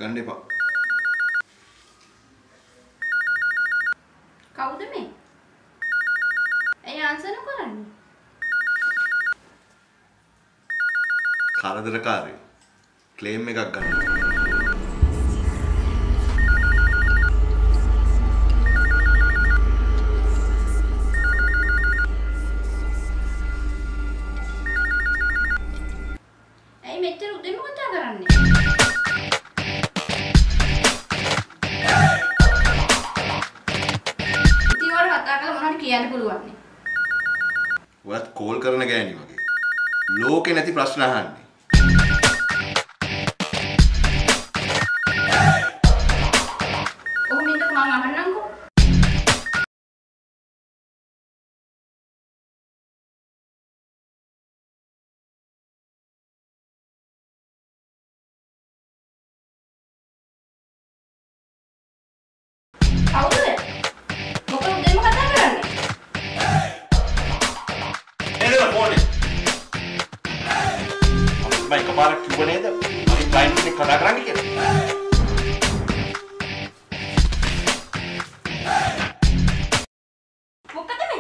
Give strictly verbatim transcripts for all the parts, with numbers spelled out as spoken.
ගන්න එපා. කවුද මේ? ඇයි ආන්සර් කරන්නේ? කරදරකාරයෝ. ක්ලේම් එකක් ගන්න. ඇයි මෙච්චර උදේම කතා කරන්නේ? ඉතින් ඔයාලා කතා කරලා මොනවද කියන්න පුළුවන් නේ? ඔයත් කෝල් කරන ගෑණි වගේ. ලෝකේ නැති ප්‍රශ්න අහන්නේ. ඔහොම ඉන්නක මම අහන්නම්කෝ. කවුද? මොකද උදේම කතා කරන්නේ? එළව ෆෝනේ. මම එකපාරක් කිව්ව නේද? මම ක්ලයන්ට් කෙනෙක් කතා කරන්න කියලා. මොකද මේ?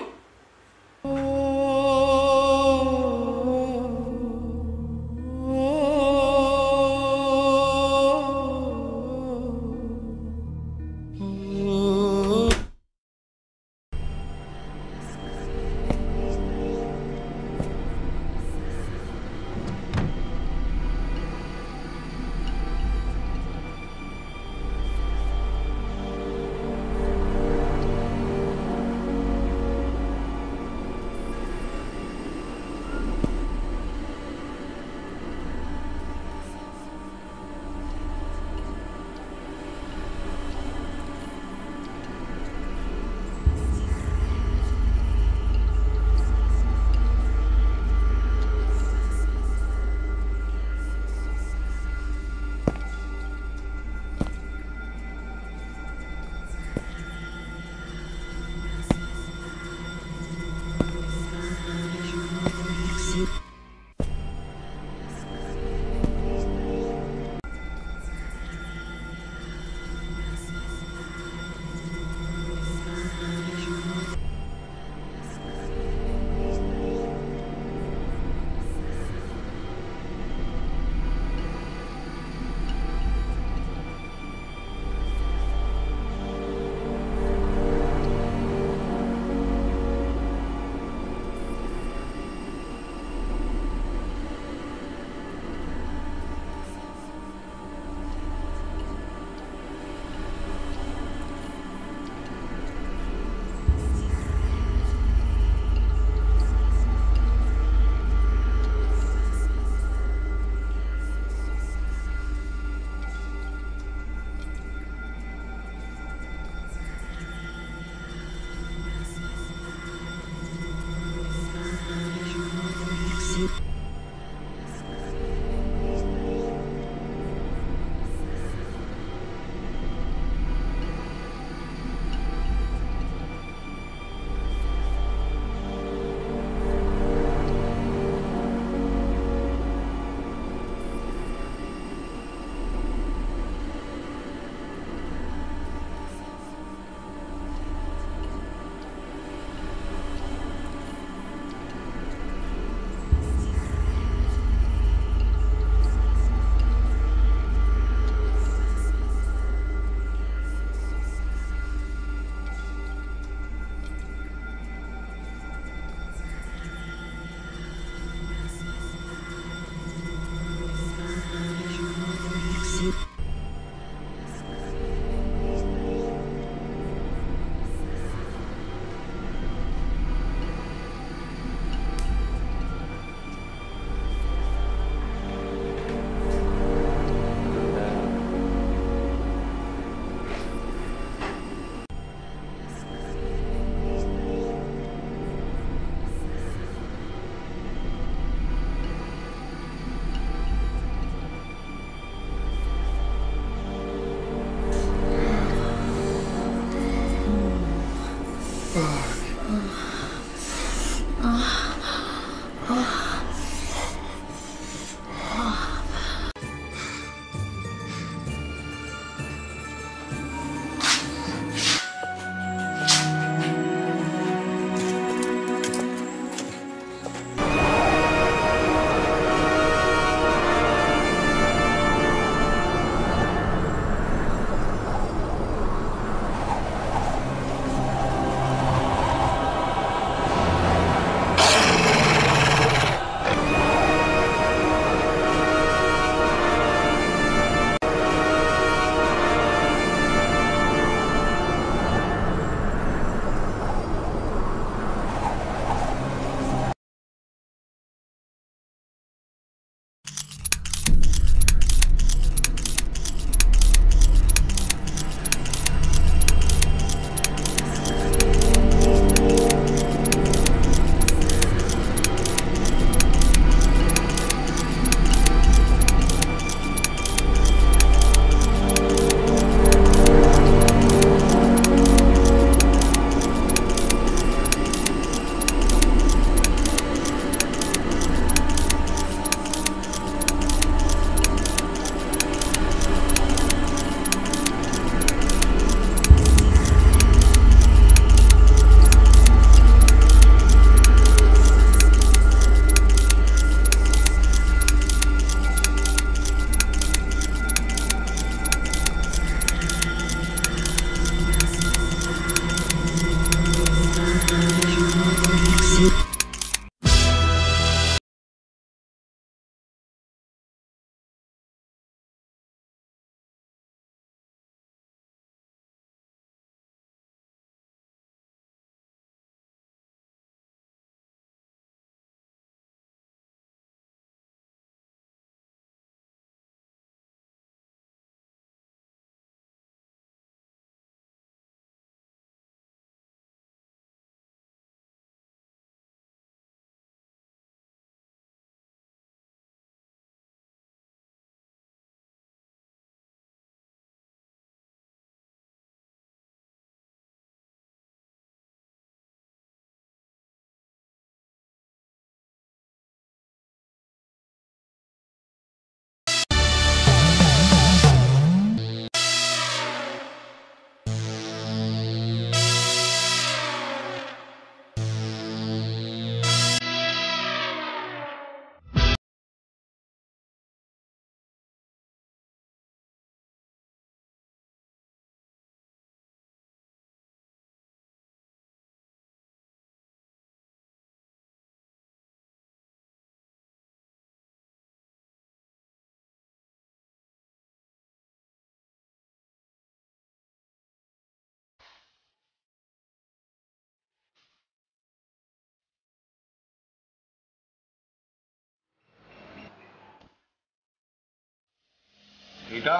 රීටා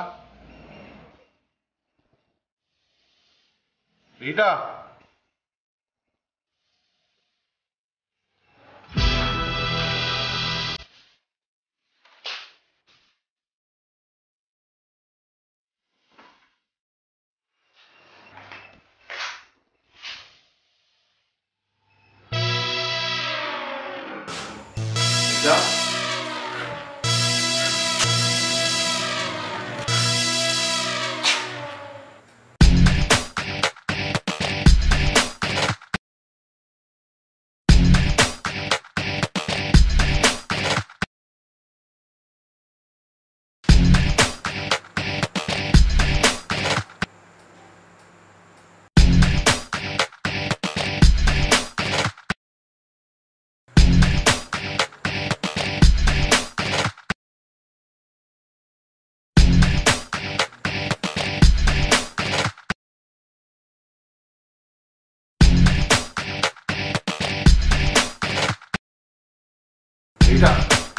රීටා රීටා රීටා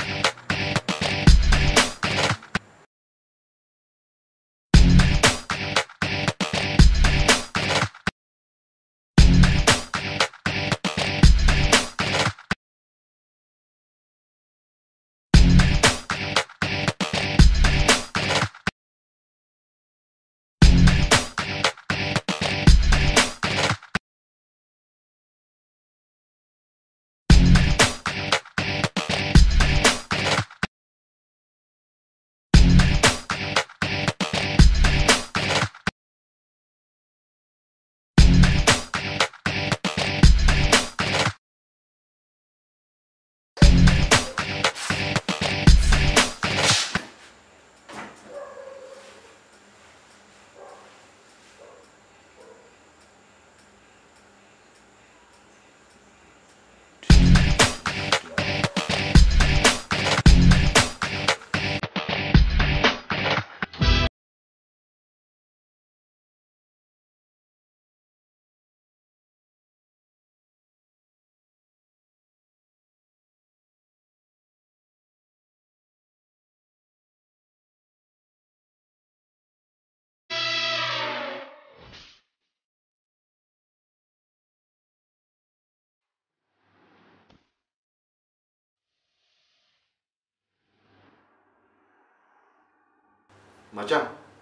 මචං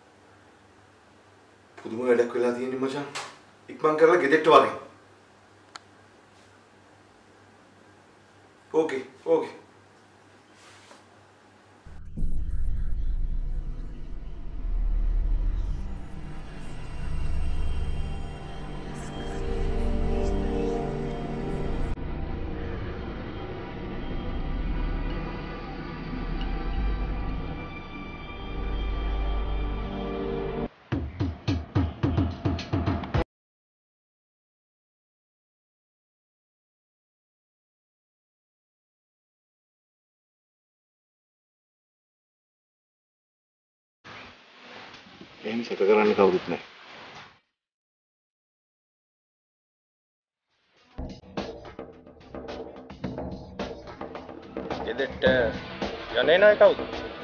පුදුම වැඩක් වෙලා තියෙන්නේ මචං ඉක්මන් කරලා ගෙදරට වගේ ඕකේ ඕකේ එහෙම සැක කරන්න කවුරුත් නැහැ. ගෙදරට යන්නේ නැහැ කවුද?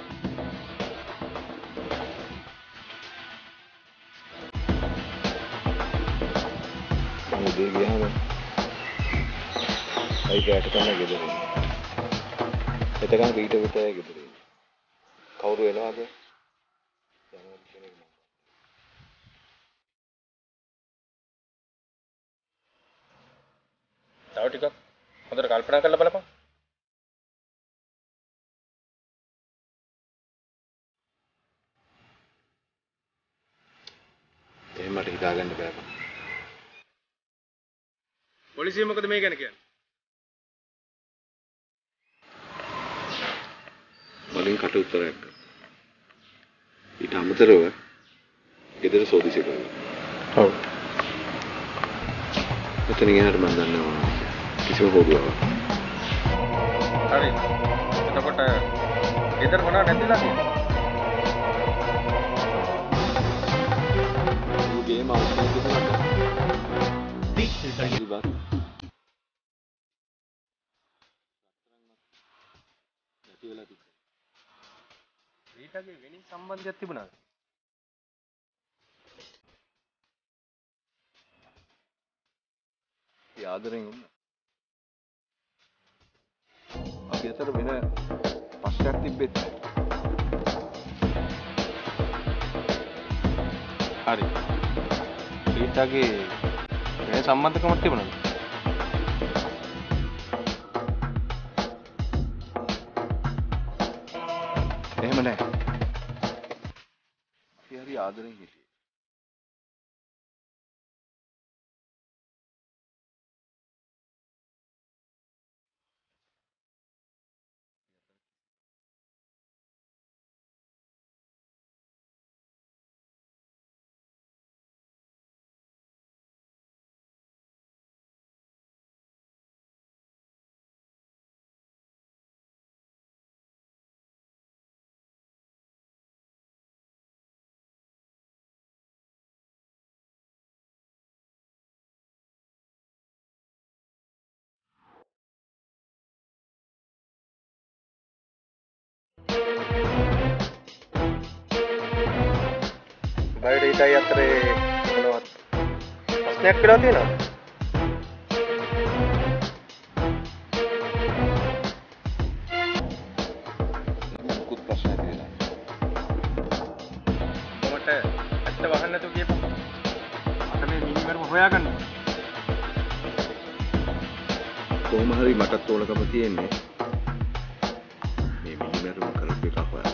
මම උදේ ගියාම අයි කෑට කන්න ගෙදර එන්නේ. එතකන් රීට විතරයි ගෙදර එන්නේ. කවුරු එනවද? තව ටිකක් හොඳට කල්පනා කරලා බලපන්. එහෙම මට හිතාගන්න බෑ. පොලිසිය මොකද මේ ගැන කියන්නේ? වලින් කට උත්තරයක් ගන්න. ඊට අමතරව ගෙදර සෝදිසි කරනවා. ඔව්. එතන ගියාට මම දන්නවා කිසිම හොරුවක්. හරි. එතකොට ගෙදර මොනවද නැතිලා තියෙන්නේ? ගේම අවුල් දෙකකට. ඩිජිටල් බත්. ඊටගේ වෙනින් සම්බන්ධයක් තිබුණාද? අපි ආදරෙන් ඉන්න. අපි අතර වෙන ප්‍රශ්නයක් තිබෙත් නැහැ. හරි. ඊටගේ වෙන සම්බන්ධකමක් තිබුණාද? එහෙම නැහැ. අපි හරි ආදරෙන් හිටියේ. බයිට ඊටයි අතරේ මොනවත් ප්‍රශ්නයක් වෙලා තියෙනවද? මුකුත් ප්‍රශ්නයක් නෑ. මට ඇත්ත වහන්න නැතුව කියපන්. මට මේ මිනිමරුව හොයාගන්න. කොහොම හරි මටත් ඕනකම තියෙන්නේ මේ මිනිමරුම කරපු එකක් හොයාගන්න.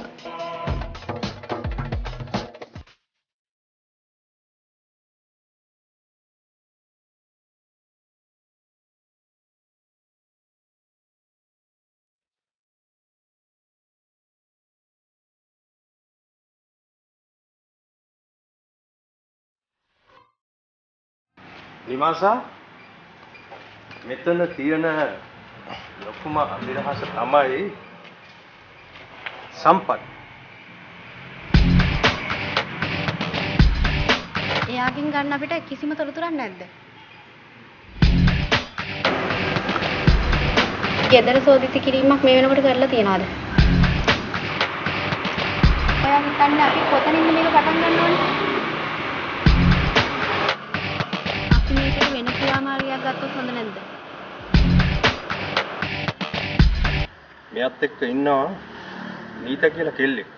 නිමාසා මෙතන තියෙන ලොකුම අභිරහස තමයි සම්පත්. එයාගෙන් ගන්න අපිට කිසිම තොරතුරක් නැද්ද? ගෙදර සෝදිසි කිරීමක් මේ වෙනකොට කරලා තියනවාද? ඔයා හිතන්නේ අපි කොතනින්ද මේක පටන් ගන්න ඕනේ? අපි මේකට වෙන ක්‍රියාමාර්ගයක් ගත්තොත් හොඳ නැද්ද? මෙයත් එක්ක ඉන්නවා නීත කියලා කෙල්ලෙක්.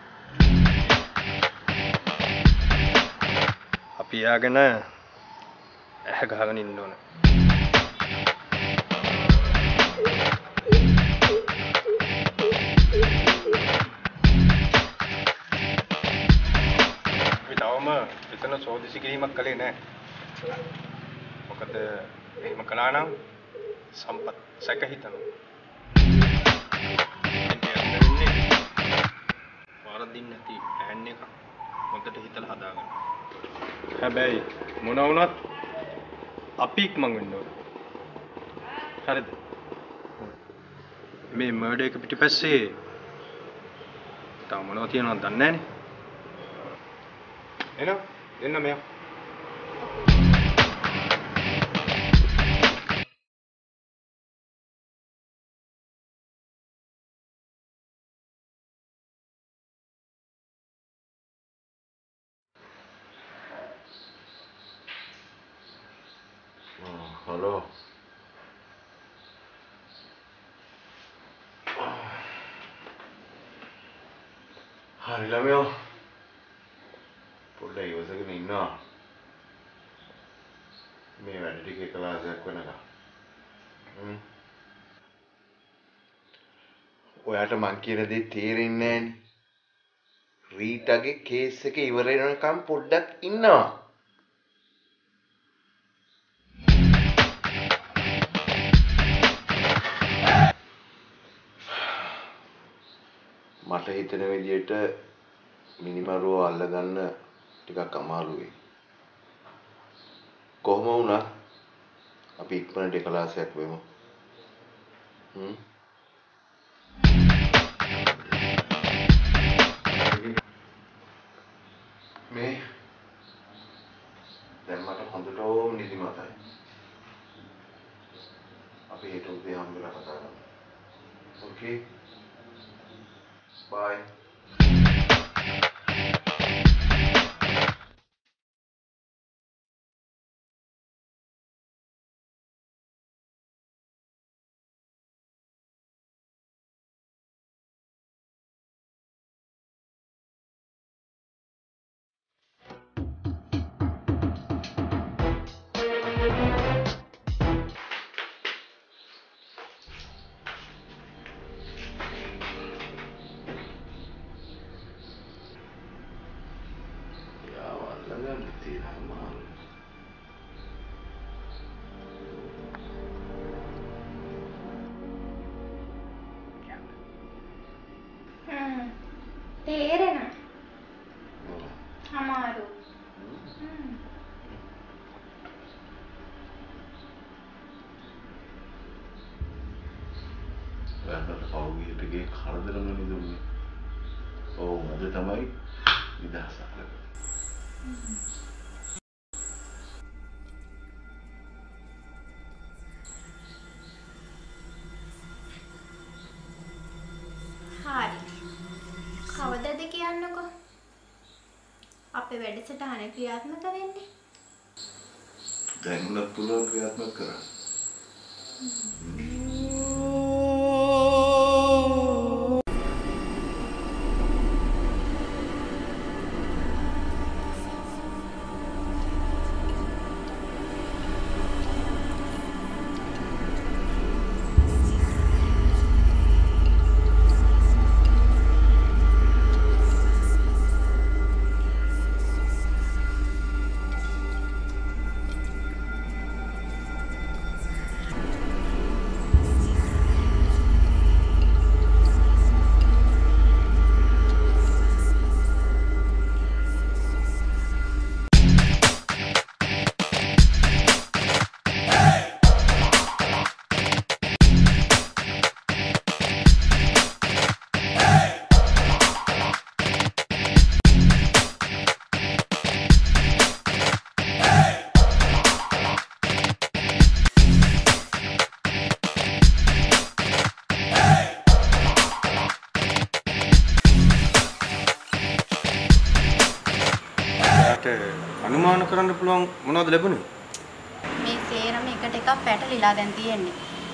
අපි යාගෙන ඇහ ගහගෙන ඉන්න ඕන. අපි තවම එතන සෝදිසි කිරීමක් කළේ නැහැ. මොකද එහෙම කළා නම් සම්පත් සැක හිතනවා. වරදින් නැති ප්ලෑන් එක හොඳට හිතලා හදාගන්න. හැබැයි මොන වුණත් අපි ඉක්මන් වෙන්න ඕන. හරිද? මේ මර්ඩර් එක පිටිපස්සේ තව මොනවද තියෙනවද දන්නේ නැහනේ. එනවා එන්න මෙයා. හලෝ. හරි ළමයෝ. පොඩ්ඩක් ඉවසගෙන ඉන්නවා. මේ වැඩ ටික එකලාසයක් වෙනකම්. හ්ම්. ඔයාට මං කියන දේ තේරෙන්නේ නැහනේ. රීටාගේ කේස් එක ඉවර වෙනකම් පොඩ්ඩක් ඉන්නවා. මට හිතෙන විදියට මිනිමරුව අල්ලගන්න ටිකක් අමාරුයි. කොහොම වුණත් අපි ඉක්මනට එකලාසයක් වෙමු. හ්ම්. මේ දැන් මට හොඳටම නිදිමතයි. අපි හෙට උදේ හම්බෙලා කතා කරමු. Okay? Bye. ගන්න තියෙනවා. හ්ම්. තේරෙනවා. අමාරු. හ්ම්. ඔයාලට පෞගිය ටිකේ කරදරම නෙදුන්නේ. ඔව් අද තමයි නිදහසක් ලැබෙන්නේ. හරි. කවදද කියන්නකෝ? අපේ වැඩසටහන ක්‍රියාත්මක වෙන්නේ. දැන් උනත් පුළුවන් ක්‍රියාත්මක කරන්න. අනුමාන කරන්න පුළුවන් මොනවද ලැබුණේ? මේ සේරම එකට එකක් පැටලිලා දැන් තියෙන්නේ.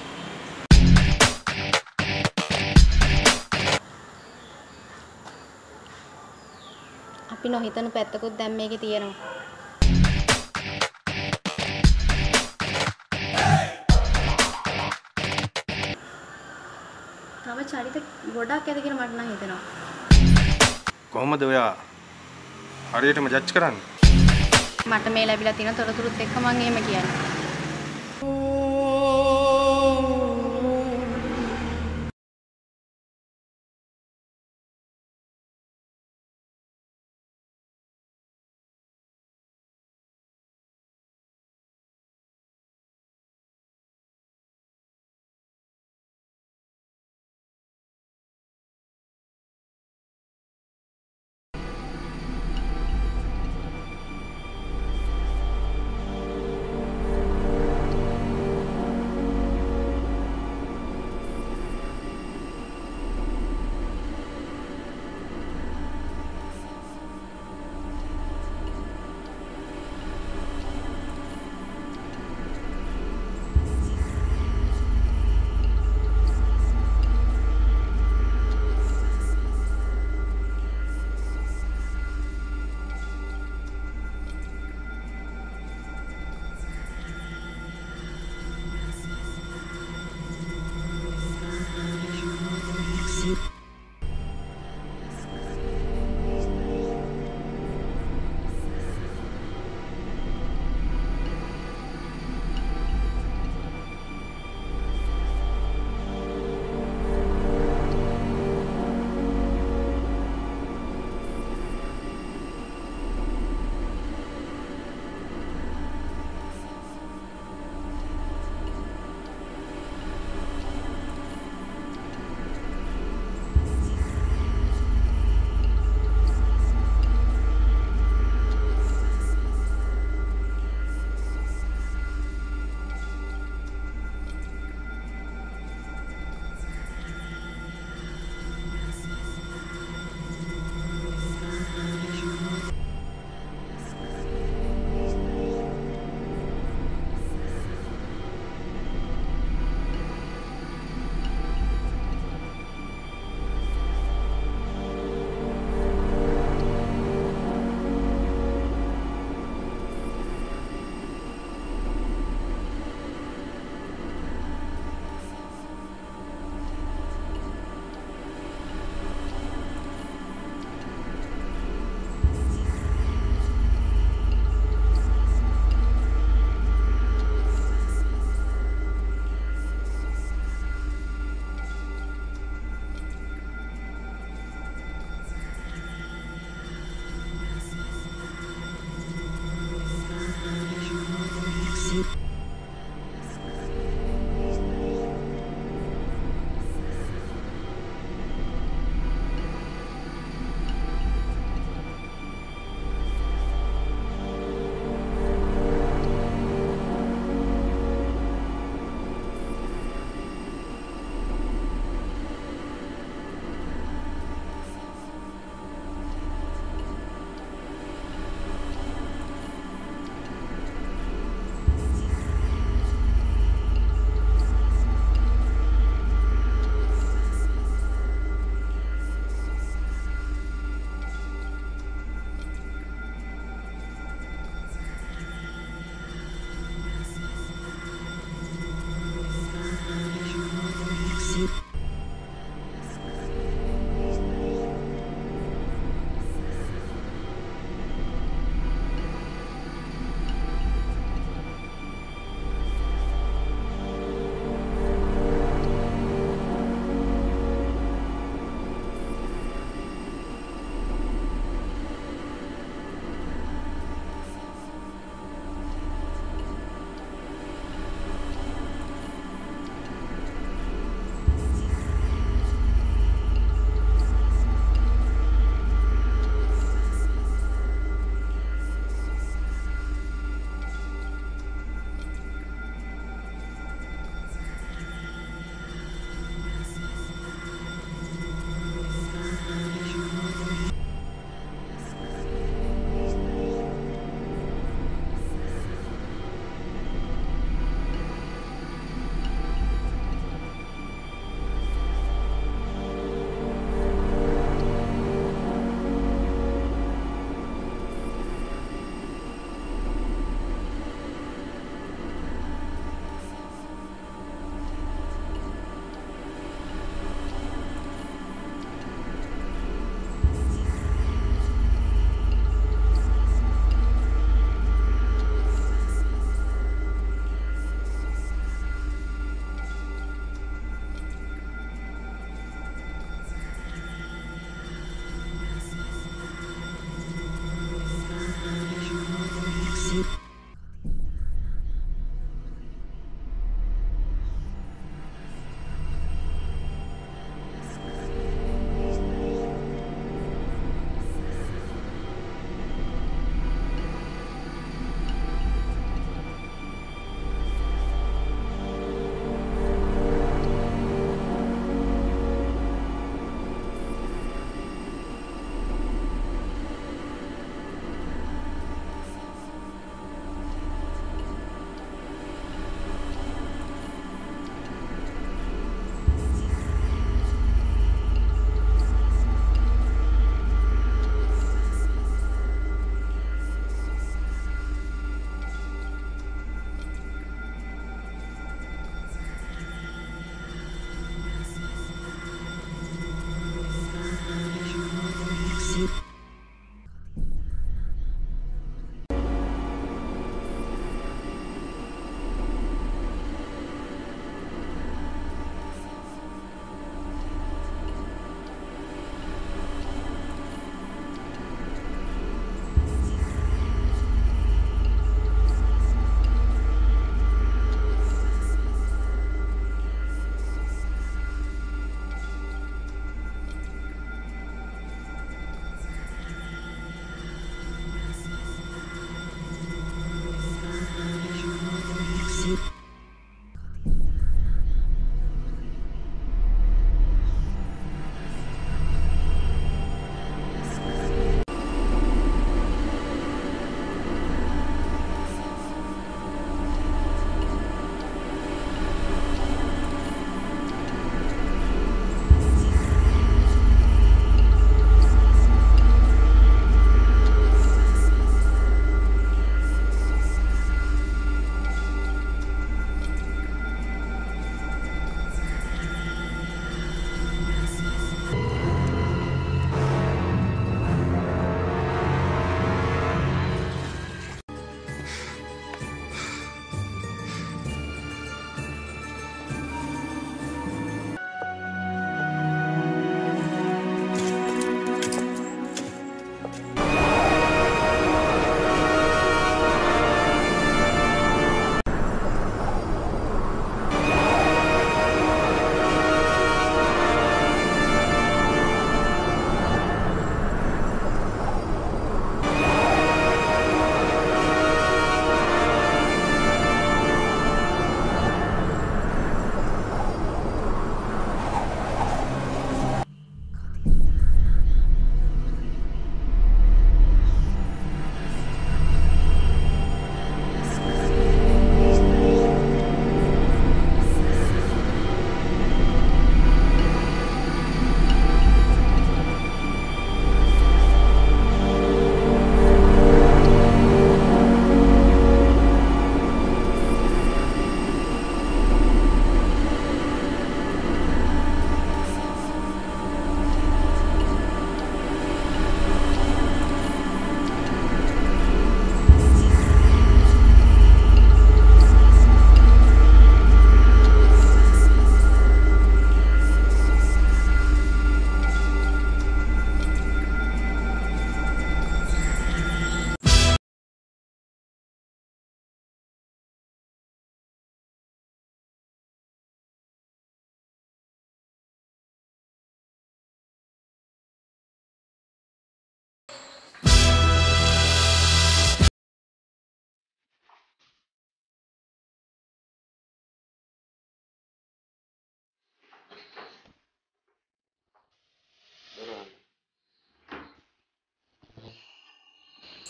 අපි නොහිතන පැත්තකුත් දැන් මේකේ තියෙනවා. තව චරිත ගොඩක් ඇද කියලා මට නම් හිතෙනවා. කොහොමද ඔයා හරියටම ජජ් කරන්නේ? මට මේ ලැබිලා තියෙන තොරතුරුත් එක්ක මම එහෙම කියන්නේ.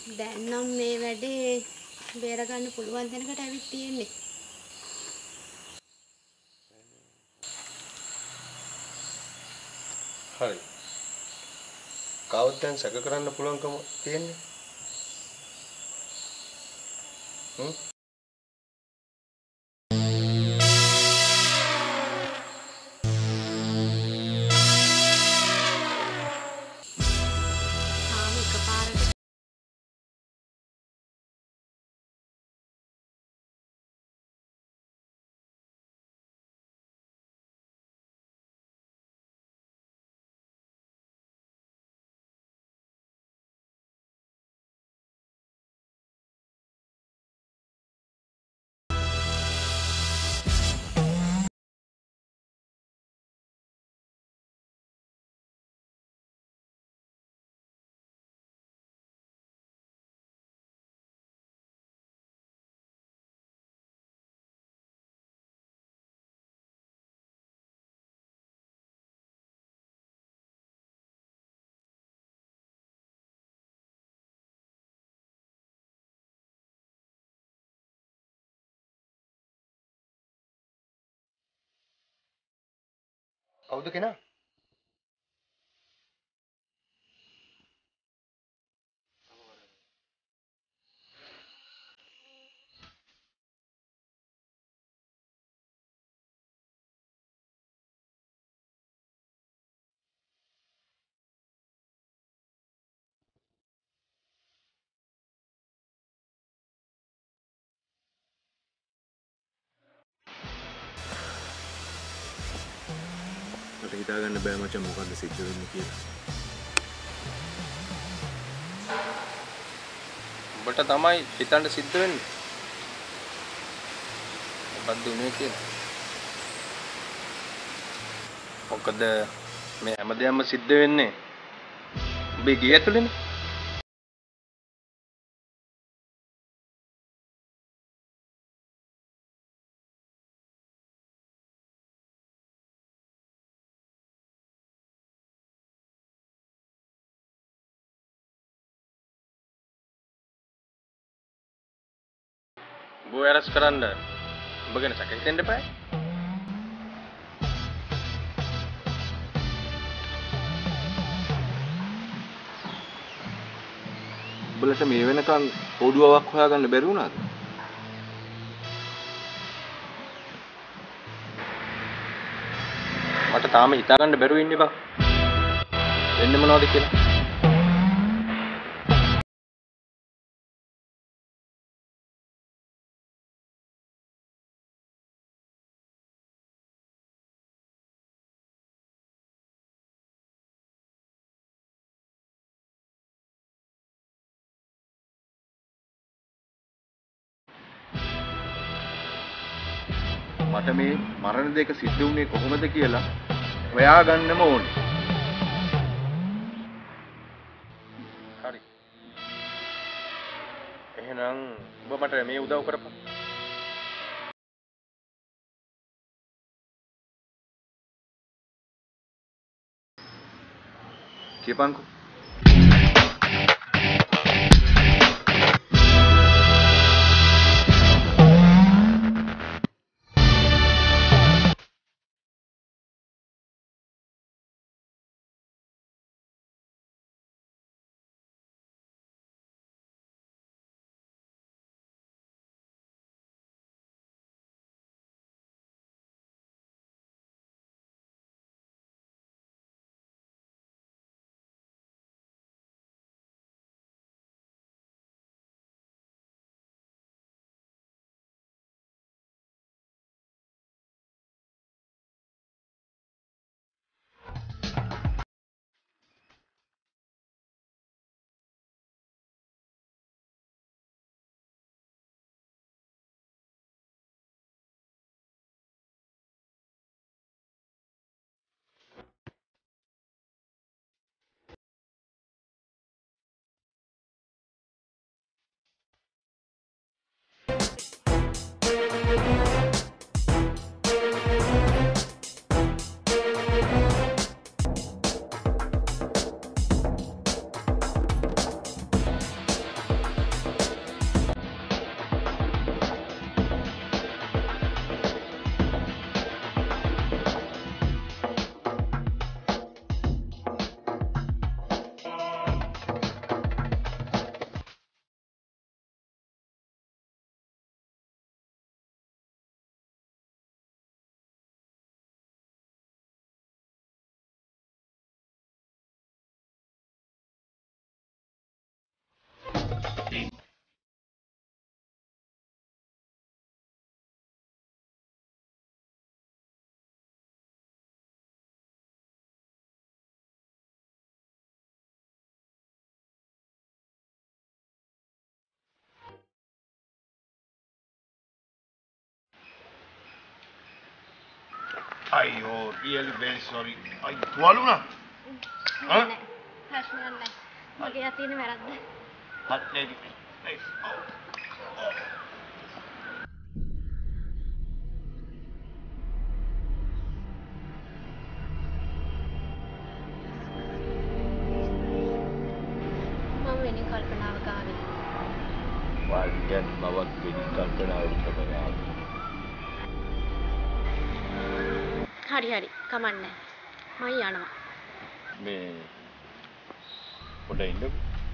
දැන් නම් මේ වැඩේ බේර ගන්න පුළුවන් තැනකට ඇවිත් තියෙන්නේ. හරි. කවුද දැන් සැක කරන්න පුළුවන්කම තියෙන්නේ? හ්ම්? තාම එකපාරට කවුද කෙනා? මට හිතා ගන්න බෑ මචං මොකද්ද සිද්ධ වෙන්නේ කියලා. ඔබට තමයි හිතන්න සිද්ධ වෙන්නේ. මොකද්ද උනේ කියලා. මොකද මේ හැමදේම සිද්ධ වෙන්නේ ඔබේ ගේ ඇතුළේනේ. ඔබ වැරස් කරන්න ඔබ ගැන සැක හිතෙන්න එපා. උඹලට මේ වෙනකන් පොඩුවක් හොයාගන්න බැරි වුණාද? මට තාම හිතා ගන්න බැරුව ඉන්නේ බා. වෙන්නේ මොනවද කියලා. මට මේ මරණ දෙක සිද්ධ වුණේ කොහොමද කියලා හොයාගන්නම ඕනේ. හරි. එහෙනම් ඔබ මට මේ උදව් කරපන්. කියපන්කෝ. අයියෝ really very sorry. අයි තුවාල වුණා? නෑ ප්‍රශ්නයක් නෑ. මගේ අතින් වැරද්ද. හත් නේද? මම වෙනින් කල්පනාවක ආවේ. වාල්ටන් බවත් වෙනි කල්පනාවකට කරනවා. හරි හරි කමන්නේ. මම යනවා. මේ පොඩ ඉන්න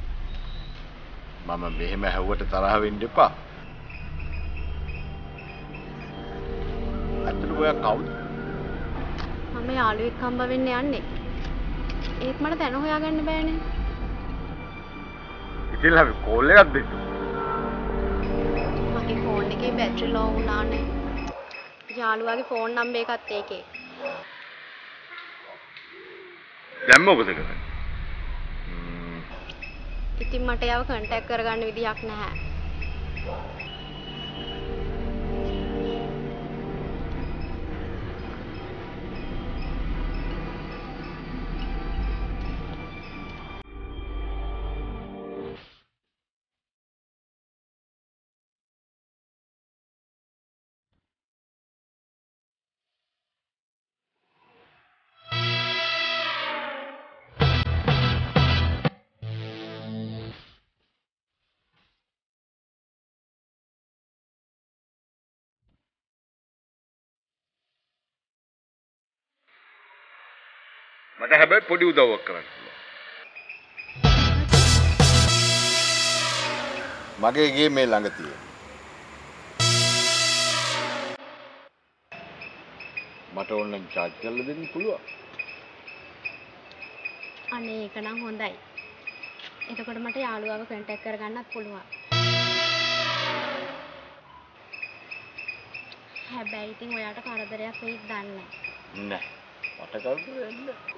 මම මෙහෙම ඇහුවට තරහ වෙන්න එපා. අතන ඔයා කවුද? මම යාළුවෙක් හම්බ වෙන්න යන්නේ. ඒත් මට දැන හොයාගන්න බෑනේ. ඉතින් අපි කෝල් එකක් දෙන්න. මගේ ෆෝන් එකේ බැටරි ලෝ වුණානේ. යාළුවාගේ ෆෝන් නම්බර් එකත් ඒකේ. දැන් මොකද කරන්නේ? ඉතින් මට යව කන්ටැක්ට් කරගන්න විදියක් නැහැ. මට හැබැයි පොඩි උදව්වක් කරන්න පුළුවන්. මගේ ගේ මේ ළඟ තියෙනවා. මට ඕනනම් charge කරලා දෙන්න පුළුවන්. අනේ ඒක නම් හොඳයි. එතකොට මට යාළුවාව කන්ටැක්ට් කරගන්නත් පුළුවන්. හැබැයි ඉතින් ඔයාට කරදරයක් වෙයිද දන්නේ නැහැ. නෑ. මට කරදරයක් නෑ.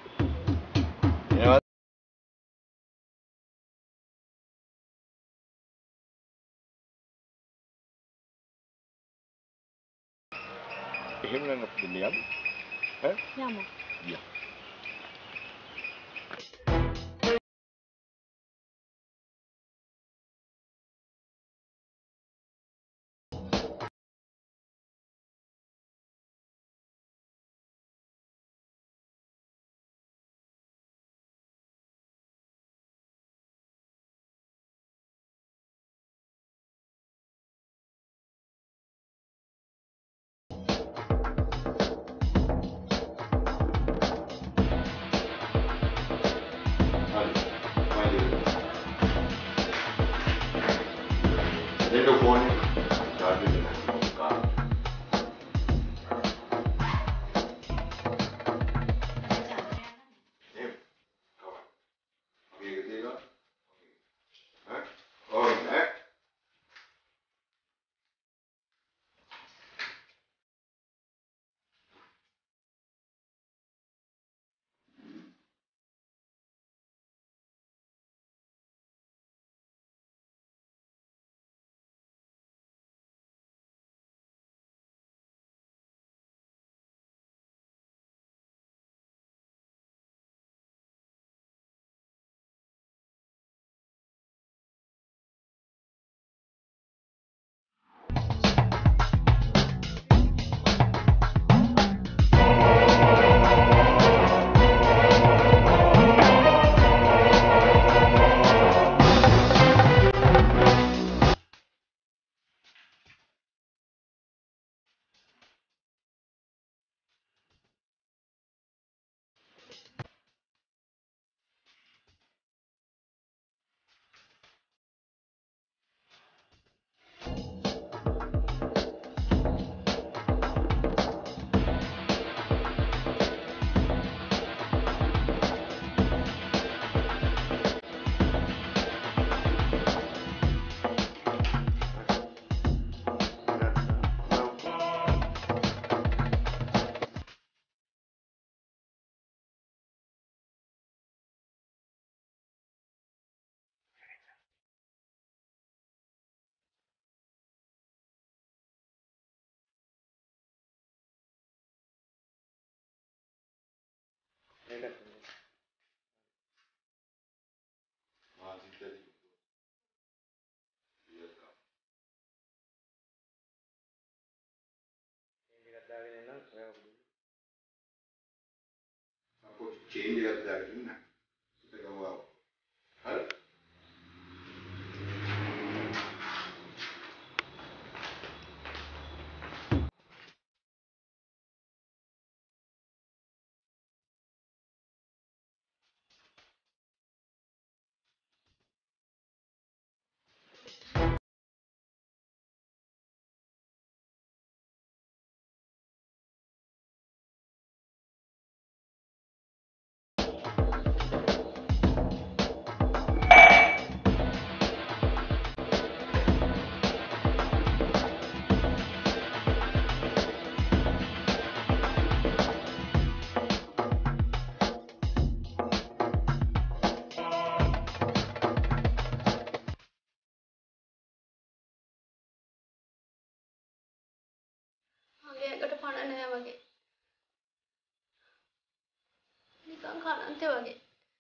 එහෙම නම් අපි දෙන්න යමු. ඈ? යමු. යමු. Little phone charging in the car. Hey, come on. Okay, you take off. Okay. Huh? Oh, that. Aku change එකක් දාගෙන ඉන්න. ඒක ගමව. හරි. මගේ ඇඟට පණ නෑ වගේ. නිකන් කලන්තේ වගේ.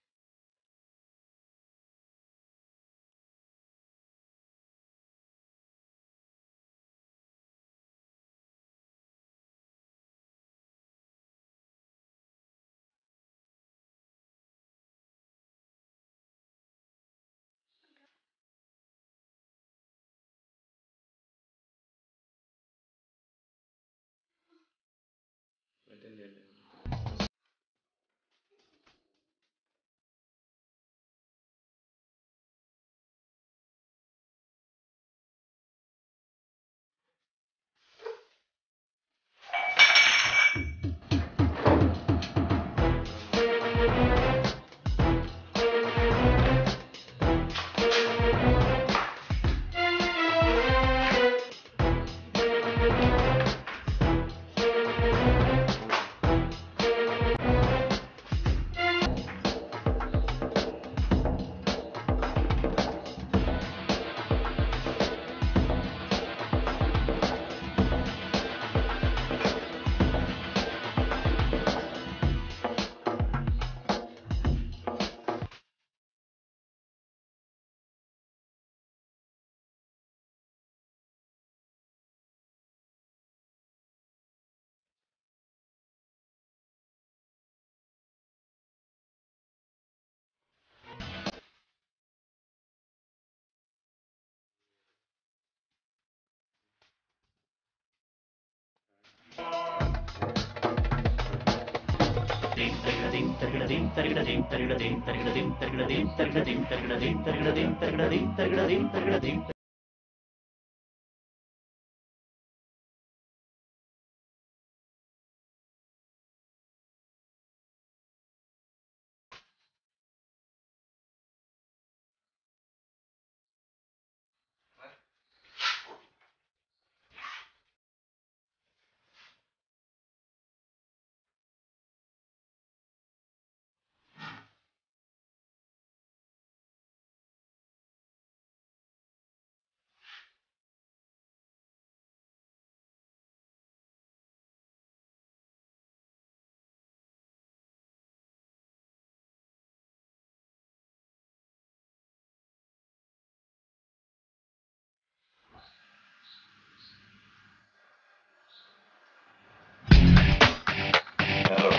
Hello.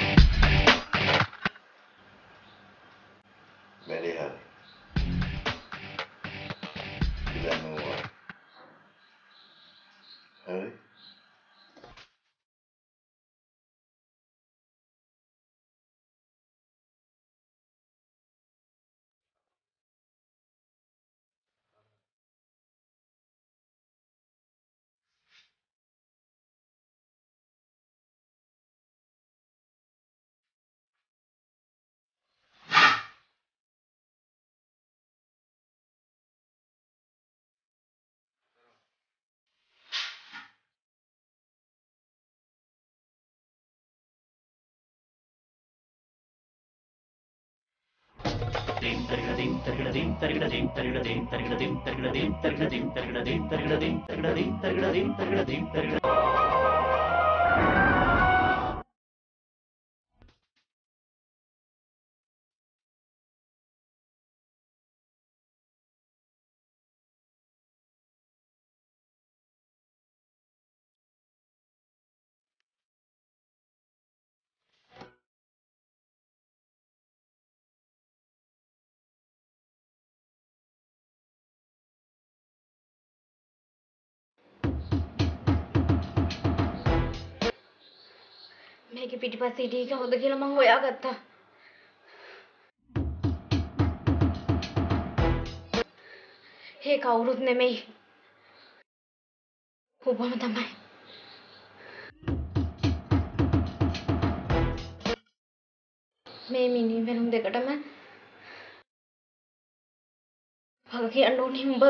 Very hard. You don't know what. Hurry. ඒකේ පිටිපස්සේ හිටිය එක හොඳ කියලා මං හොයාගත්තා. ඒ කවුරුත් නෙමෙයි. ඔබම තමයි. මේ මිනි වෙනුම් දෙකටම වග කියන්න ඕනේ උඹ.